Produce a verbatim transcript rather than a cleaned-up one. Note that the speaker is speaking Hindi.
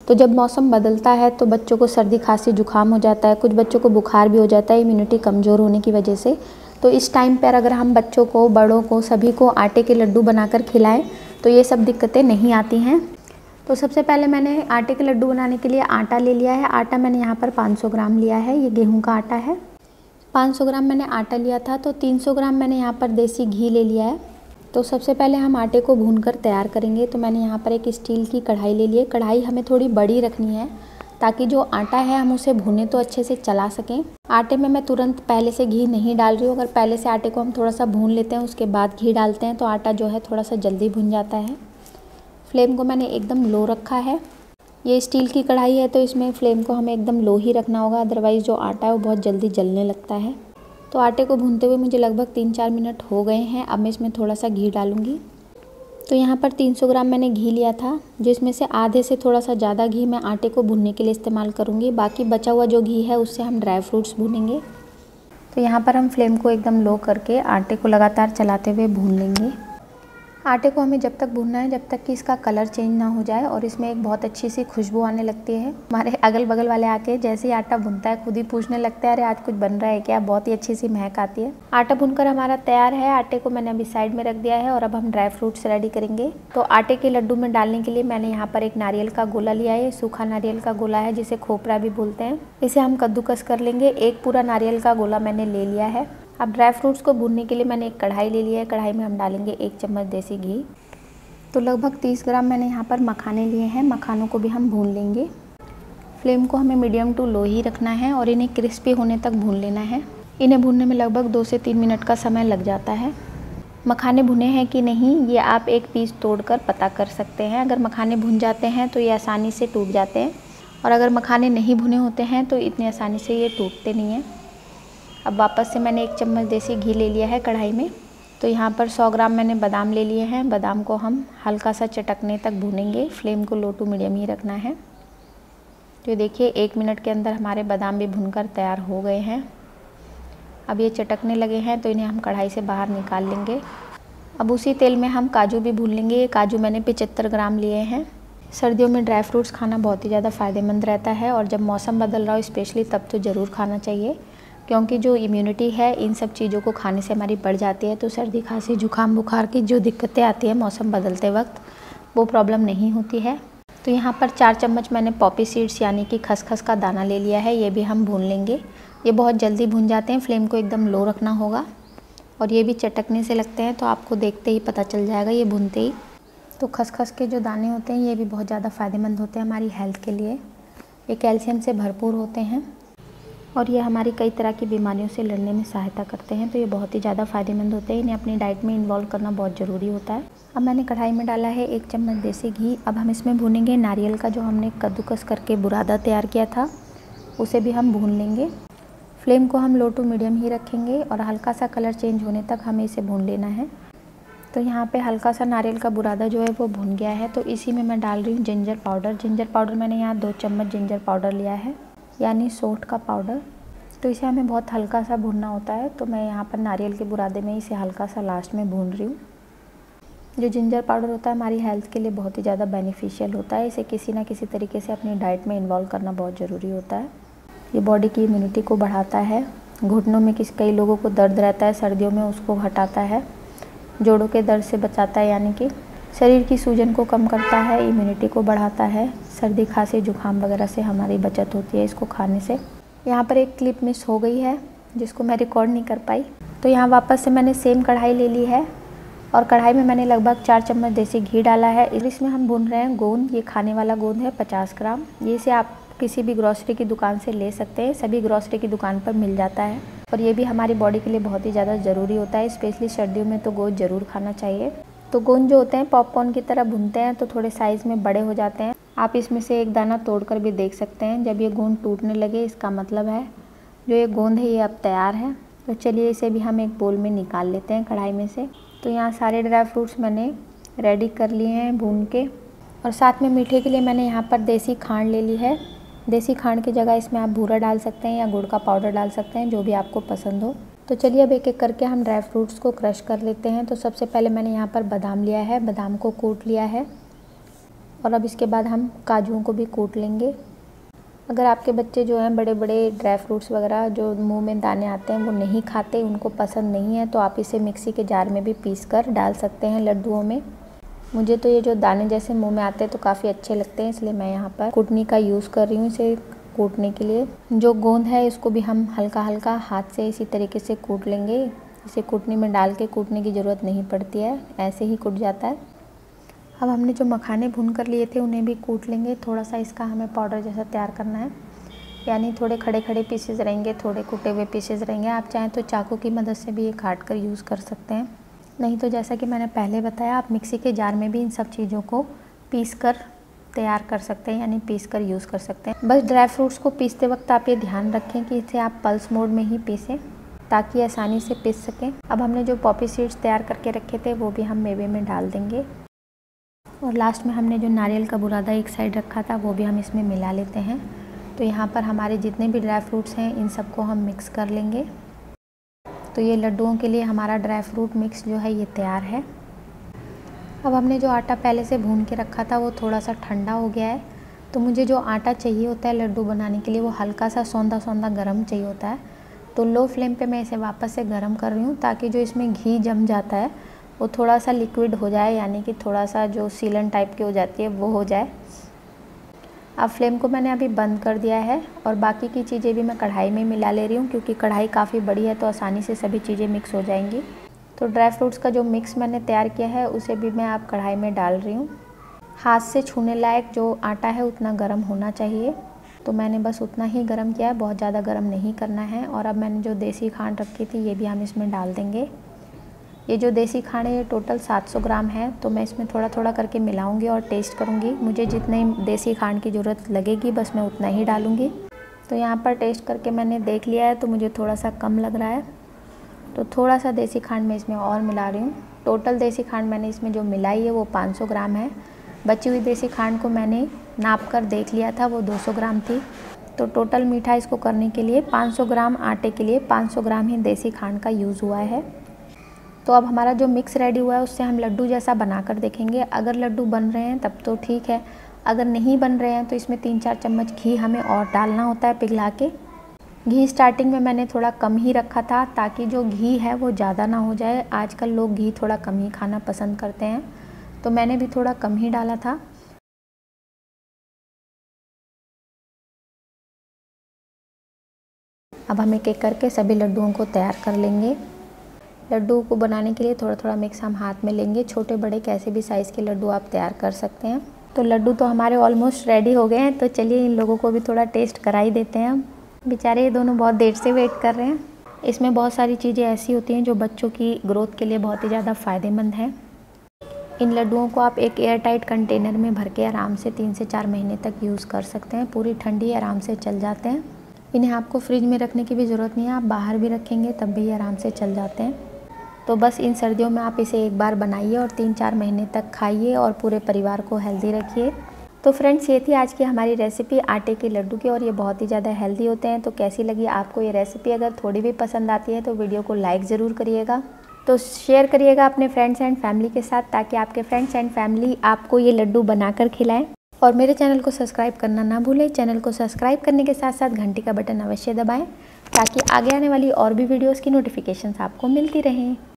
तो जब मौसम बदलता है तो बच्चों को सर्दी खांसी जुकाम हो जाता है, कुछ बच्चों को बुखार भी हो जाता है इम्यूनिटी कमज़ोर होने की वजह से। तो इस टाइम पर अगर हम बच्चों को, बड़ों को, सभी को आटे के लड्डू बनाकर खिलाएं तो ये सब दिक्कतें नहीं आती हैं। तो सबसे पहले मैंने आटे के लड्डू बनाने के लिए आटा ले लिया है। आटा मैंने यहाँ पर पाँच सौ ग्राम लिया है, ये गेहूं का आटा है। पाँच सौ ग्राम मैंने आटा लिया था, तो तीन सौ ग्राम मैंने यहाँ पर देसी घी ले लिया है। तो सबसे पहले हम आटे को भूनकर तैयार करेंगे। तो मैंने यहाँ पर एक स्टील की कढ़ाई ले ली है। कढ़ाई हमें थोड़ी बड़ी रखनी है ताकि जो आटा है हम उसे भूने तो अच्छे से चला सकें। आटे में मैं तुरंत पहले से घी नहीं डाल रही हूँ। अगर पहले से आटे को हम थोड़ा सा भून लेते हैं उसके बाद घी डालते हैं तो आटा जो है थोड़ा सा जल्दी भुन जाता है। फ्लेम को मैंने एकदम लो रखा है। ये स्टील की कढ़ाई है तो इसमें फ्लेम को हमें एकदम लो ही रखना होगा, अदरवाइज़ जो आटा है वो बहुत जल्दी जलने लगता है। तो आटे को भूनते हुए मुझे लगभग तीन चार मिनट हो गए हैं। अब मैं इसमें थोड़ा सा घी डालूंगी। तो यहाँ पर तीन सौ ग्राम मैंने घी लिया था, जिसमें से आधे से थोड़ा सा ज़्यादा घी मैं आटे को भूनने के लिए इस्तेमाल करूँगी। बाकी बचा हुआ जो घी है उससे हम ड्राई फ्रूट्स भूनेंगे। तो यहाँ पर हम फ्लेम को एकदम लो करके आटे को लगातार चलाते हुए भून लेंगे। आटे को हमें जब तक भूनना है जब तक कि इसका कलर चेंज ना हो जाए और इसमें एक बहुत अच्छी सी खुशबू आने लगती है। हमारे अगल बगल वाले आके जैसे ही आटा भुनता है खुद ही पूछने लगते हैं, अरे आज कुछ बन रहा है क्या। बहुत ही अच्छी सी महक आती है। आटा भुनकर हमारा तैयार है। आटे को मैंने अभी साइड में रख दिया है और अब हम ड्राई फ्रूट्स रेडी करेंगे। तो आटे के लड्डू में डालने के लिए मैंने यहाँ पर एक नारियल का गोला लिया है। सूखा नारियल का गोला है जिसे खोपरा भी बोलते हैं। इसे हम कद्दूकस कर लेंगे। एक पूरा नारियल का गोला मैंने ले लिया है। अब ड्राई फ्रूट्स को भूनने के लिए मैंने एक कढ़ाई ले लिया है। कढ़ाई में हम डालेंगे एक चम्मच देसी घी। तो लगभग तीस ग्राम मैंने यहाँ पर मखाने लिए हैं। मखानों को भी हम भून लेंगे। फ्लेम को हमें मीडियम टू लो ही रखना है और इन्हें क्रिस्पी होने तक भून लेना है। इन्हें भूनने में लगभग दो से तीन मिनट का समय लग जाता है। मखाने भुने हैं कि नहीं ये आप एक पीस तोड़कर पता कर सकते हैं। अगर मखाने भुन जाते हैं तो ये आसानी से टूट जाते हैं और अगर मखाने नहीं भुने होते हैं तो इतनी आसानी से ये टूटते नहीं हैं। अब वापस से मैंने एक चम्मच देसी घी ले लिया है कढ़ाई में। तो यहाँ पर सौ ग्राम मैंने बादाम ले लिए हैं। बादाम को हम हल्का सा चटकने तक भूनेंगे। फ्लेम को लो टू मीडियम ही रखना है। तो देखिए एक मिनट के अंदर हमारे बादाम भी भुनकर तैयार हो गए हैं। अब ये चटकने लगे हैं तो इन्हें हम कढ़ाई से बाहर निकाल लेंगे। अब उसी तेल में हम काजू भी भून लेंगे। ये काजू मैंने पचहत्तर ग्राम लिए हैं। सर्दियों में ड्राई फ्रूट्स खाना बहुत ही ज़्यादा फ़ायदेमंद रहता है और जब मौसम बदल रहा हो स्पेशली तब तो ज़रूर खाना चाहिए, क्योंकि जो इम्यूनिटी है इन सब चीज़ों को खाने से हमारी बढ़ जाती है। तो सर्दी खांसी जुकाम बुखार की जो दिक्कतें आती हैं मौसम बदलते वक्त वो प्रॉब्लम नहीं होती है। तो यहाँ पर चार चम्मच मैंने पॉपी सीड्स यानी कि खसखस का दाना ले लिया है। ये भी हम भून लेंगे। ये बहुत जल्दी भून जाते हैं। फ्लेम को एकदम लो रखना होगा और ये भी चटकने से लगते हैं तो आपको देखते ही पता चल जाएगा ये भूनते ही। तो खसखस के जो दाने होते हैं ये भी बहुत ज़्यादा फ़ायदेमंद होते हैं हमारी हेल्थ के लिए। ये कैल्शियम से भरपूर होते हैं और ये हमारी कई तरह की बीमारियों से लड़ने में सहायता करते हैं। तो ये बहुत ही ज़्यादा फ़ायदेमंद होते हैं। इन्हें अपनी डाइट में इन्वॉल्व करना बहुत ज़रूरी होता है। अब मैंने कढ़ाई में डाला है एक चम्मच देसी घी। अब हम इसमें भूनेंगे नारियल का जो हमने कद्दूकस करके बुरादा तैयार किया था, उसे भी हम भून लेंगे। फ्लेम को हम लो टू मीडियम ही रखेंगे और हल्का सा कलर चेंज होने तक हमें इसे भून लेना है। तो यहाँ पे हल्का सा नारियल का बुरादा जो है वो भून गया है। तो इसी में मैं डाल रही हूँ जिंजर पाउडर। जिंजर पाउडर मैंने यहाँ दो चम्मच जिंजर पाउडर लिया है, यानी सौंठ का पाउडर। तो इसे हमें बहुत हल्का सा भूनना होता है। तो मैं यहाँ पर नारियल के बुरादे में इसे हल्का सा लास्ट में भून रही हूँ। जो जिंजर पाउडर होता है हमारी हेल्थ के लिए बहुत ही ज़्यादा बेनिफिशियल होता है। इसे किसी ना किसी तरीके से अपनी डाइट में इन्वॉल्व करना बहुत ज़रूरी होता है। ये बॉडी की इम्यूनिटी को बढ़ाता है। घुटनों में किस कई लोगों को दर्द रहता है सर्दियों में, उसको हटाता है। जोड़ों के दर्द से बचाता है, यानी कि शरीर की सूजन को कम करता है, इम्यूनिटी को बढ़ाता है। सर्दी खांसी जुकाम वगैरह से हमारी बचत होती है इसको खाने से। यहाँ पर एक क्लिप मिस हो गई है जिसको मैं रिकॉर्ड नहीं कर पाई। तो यहाँ वापस से मैंने सेम कढ़ाई ले ली है और कढ़ाई में मैंने लगभग चार चम्मच देसी घी डाला है। इसमें हम भून रहे हैं गोंद। ये खाने वाला गोंद है पचास ग्राम। ये इसे आप किसी भी ग्रॉसरी की दुकान से ले सकते हैं। सभी ग्रॉसरी की दुकान पर मिल जाता है और ये भी हमारी बॉडी के लिए बहुत ही ज़्यादा ज़रूरी होता है। स्पेशली सर्दियों में तो गोंद ज़रूर खाना चाहिए। तो गोंद जो होते हैं पॉपकॉर्न की तरह भूनते हैं तो थोड़े साइज़ में बड़े हो जाते हैं। आप इसमें से एक दाना तोड़कर भी देख सकते हैं। जब ये गोंद टूटने लगे इसका मतलब है जो ये गोंद है ये अब तैयार है। तो चलिए इसे भी हम एक बोल में निकाल लेते हैं कढ़ाई में से। तो यहाँ सारे ड्राई फ्रूट्स मैंने रेडी कर लिए हैं भून के। और साथ में मीठे के लिए मैंने यहाँ पर देसी खांड ले ली है। देसी खांड की जगह इसमें आप बूरा डाल सकते हैं या गुड़ का पाउडर डाल सकते हैं, जो भी आपको पसंद हो। तो चलिए अब एक एक करके हम ड्राई फ्रूट्स को क्रश कर लेते हैं। तो सबसे पहले मैंने यहाँ पर बादाम लिया है। बादाम को कूट लिया है। और अब इसके बाद हम काजुओं को भी कूट लेंगे। अगर आपके बच्चे जो हैं बड़े बड़े ड्राई फ्रूट्स वगैरह जो मुंह में दाने आते हैं वो नहीं खाते, उनको पसंद नहीं है, तो आप इसे मिक्सी के जार में भी पीस कर डाल सकते हैं लड्डुओं में। मुझे तो ये जो दाने जैसे मुंह में आते हैं तो काफ़ी अच्छे लगते हैं, इसलिए मैं यहाँ पर कुटनी का यूज़ कर रही हूँ इसे कूटने के लिए। जो गोंद है इसको भी हम हल्का हल्का हाथ से इसी तरीके से कूट लेंगे। इसे कुटनी में डाल के कूटने की ज़रूरत नहीं पड़ती है, ऐसे ही कूट जाता है। अब हमने जो मखाने भून कर लिए थे उन्हें भी कूट लेंगे। थोड़ा सा इसका हमें पाउडर जैसा तैयार करना है, यानी थोड़े खड़े खड़े पीसेज रहेंगे, थोड़े कुटे हुए पीसेज रहेंगे। आप चाहें तो चाकू की मदद से भी ये काट कर यूज़ कर सकते हैं, नहीं तो जैसा कि मैंने पहले बताया आप मिक्सी के जार में भी इन सब चीज़ों को पीस कर तैयार कर सकते हैं, यानी पीस कर यूज़ कर सकते हैं। बस ड्राई फ्रूट्स को पीसते वक्त आप ये ध्यान रखें कि इसे आप पल्स मोड में ही पीसें ताकि आसानी से पीस सकें। अब हमने जो पॉपी सीड्स तैयार करके रखे थे वो भी हम मेवे में डाल देंगे, और लास्ट में हमने जो नारियल का बुरादा एक साइड रखा था वो भी हम इसमें मिला लेते हैं। तो यहाँ पर हमारे जितने भी ड्राई फ्रूट्स हैं इन सबको हम मिक्स कर लेंगे। तो ये लड्डुओं के लिए हमारा ड्राई फ्रूट मिक्स जो है ये तैयार है। अब हमने जो आटा पहले से भून के रखा था वो थोड़ा सा ठंडा हो गया है। तो मुझे जो आटा चाहिए होता है लड्डू बनाने के लिए वो हल्का सा सौंधा सौंधा गर्म चाहिए होता है। तो लो फ्लेम पे मैं इसे वापस से गर्म कर रही हूँ ताकि जो इसमें घी जम जाता है वो थोड़ा सा लिक्विड हो जाए, यानी कि थोड़ा सा जो सीलन टाइप की हो जाती है वो हो जाए। अब फ्लेम को मैंने अभी बंद कर दिया है और बाकी की चीज़ें भी मैं कढ़ाई में मिला ले रही हूँ, क्योंकि कढ़ाई काफ़ी बड़ी है तो आसानी से सभी चीज़ें मिक्स हो जाएंगी। तो ड्राई फ्रूट्स का जो मिक्स मैंने तैयार किया है उसे भी मैं आप कढ़ाई में डाल रही हूँ। हाथ से छूने लायक जो आटा है उतना गर्म होना चाहिए, तो मैंने बस उतना ही गर्म किया है, बहुत ज़्यादा गर्म नहीं करना है। और अब मैंने जो देसी खांड रखी थी ये भी हम इसमें डाल देंगे। ये जो देसी खांड है ये टोटल सात सौ ग्राम है, तो मैं इसमें थोड़ा थोड़ा करके मिलाऊंगी और टेस्ट करूंगी। मुझे जितने देसी खांड की ज़रूरत लगेगी बस मैं उतना ही डालूंगी। तो यहाँ पर टेस्ट करके मैंने देख लिया है तो मुझे थोड़ा सा कम लग रहा है, तो थोड़ा सा देसी खांड मैं इसमें और मिला रही हूँ। टोटल देसी खांड मैंने इसमें जो मिलाई है वो पाँच सौ ग्राम है। बची हुई देसी खांड को मैंने नाप कर देख लिया था, वो दो सौ ग्राम थी। तो टोटल मीठा इसको करने के लिए पाँच सौ ग्राम आटे के लिए पाँच सौ ग्राम ही देसी खांड का यूज़ हुआ है। तो अब हमारा जो मिक्स रेडी हुआ है उससे हम लड्डू जैसा बनाकर देखेंगे। अगर लड्डू बन रहे हैं तब तो ठीक है, अगर नहीं बन रहे हैं तो इसमें तीन चार चम्मच घी हमें और डालना होता है पिघला के। घी स्टार्टिंग में मैंने थोड़ा कम ही रखा था ताकि जो घी है वो ज़्यादा ना हो जाए। आजकल लोग घी थोड़ा कम ही खाना पसंद करते हैं, तो मैंने भी थोड़ा कम ही डाला था। अब हम एक एक करके सभी लड्डुओं को तैयार कर लेंगे। लड्डू को बनाने के लिए थोड़ा थोड़ा मिक्स हम हाथ में लेंगे। छोटे बड़े कैसे भी साइज़ के लड्डू आप तैयार कर सकते हैं। तो लड्डू तो हमारे ऑलमोस्ट रेडी हो गए हैं, तो चलिए इन लोगों को भी थोड़ा टेस्ट करा ही देते हैं। हम बेचारे ये दोनों बहुत देर से वेट कर रहे हैं। इसमें बहुत सारी चीज़ें ऐसी होती हैं जो बच्चों की ग्रोथ के लिए बहुत ही ज़्यादा फ़ायदेमंद हैं। इन लड्डुओं को आप एक एयर टाइट कंटेनर में भर के आराम से तीन से चार महीने तक यूज़ कर सकते हैं। पूरी ठंडी आराम से चल जाते हैं। इन्हें आपको फ्रिज में रखने की भी ज़रूरत नहीं है, आप बाहर भी रखेंगे तब भी आराम से चल जाते हैं। तो बस इन सर्दियों में आप इसे एक बार बनाइए और तीन चार महीने तक खाइए और पूरे परिवार को हेल्दी रखिए। तो फ्रेंड्स ये थी आज की हमारी रेसिपी आटे के लड्डू की, और ये बहुत ही ज़्यादा हेल्दी होते हैं। तो कैसी लगी आपको ये रेसिपी? अगर थोड़ी भी पसंद आती है तो वीडियो को लाइक ज़रूर करिएगा, तो शेयर करिएगा अपने फ्रेंड्स एंड फैमिली के साथ, ताकि आपके फ्रेंड्स एंड फैमिली आपको ये लड्डू बनाकर खिलाएं। और मेरे चैनल को सब्सक्राइब करना ना भूलें। चैनल को सब्सक्राइब करने के साथ साथ घंटी का बटन अवश्य दबाएँ ताकि आगे आने वाली और भी वीडियोज़ की नोटिफिकेशंस आपको मिलती रहें।